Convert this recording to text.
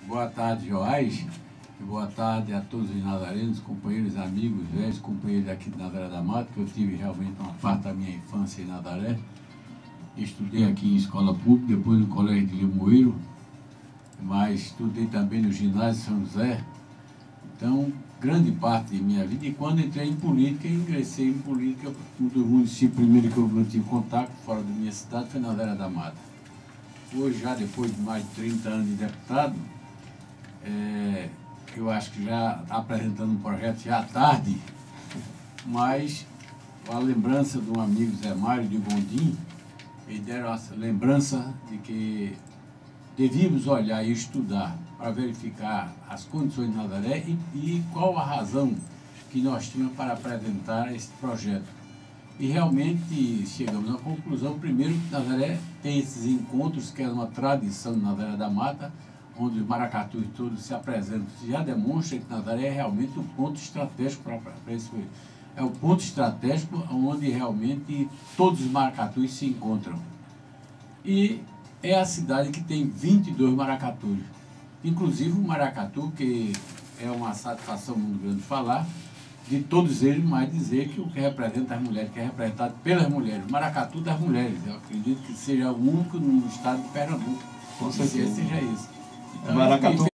Boa tarde, Joás. E boa tarde a todos os nazarenos, companheiros, amigos, velhos, companheiros aqui de Nazaré da Mata, que eu tive realmente uma parte da minha infância em Nazaré. Estudei aqui em escola pública, depois no Colégio de Limoeiro, mas estudei também no ginásio São José. Então, grande parte de minha vida. E quando entrei em política, ingressei em política, um dos municípios primeiro que eu mantive contato, fora da minha cidade, foi Nazaré da Mata. Hoje, já depois de mais de 30 anos de deputado, eu acho que já está apresentando um projeto já à tarde, mas a lembrança de um amigo, Zé Mário de Gondim, ele deram a lembrança de que devíamos olhar e estudar para verificar as condições de Nazaré e qual a razão que nós tínhamos para apresentar esse projeto. E realmente chegamos à conclusão, primeiro, que Nazaré tem esses encontros, que é uma tradição de Nazaré da Mata, onde os maracatus todos se apresentam, já demonstra que Nazaré é realmente um ponto estratégico para esse. É o ponto estratégico onde realmente todos os maracatus se encontram. E é a cidade que tem 22 maracatus. Inclusive o maracatu, que é uma satisfação muito grande falar, de todos eles, mas dizer que o que representa as mulheres, que é representado pelas mulheres, o maracatu das mulheres. Eu acredito que seja o único no estado de Pernambuco. Com certeza. Seja isso. Então, maracatu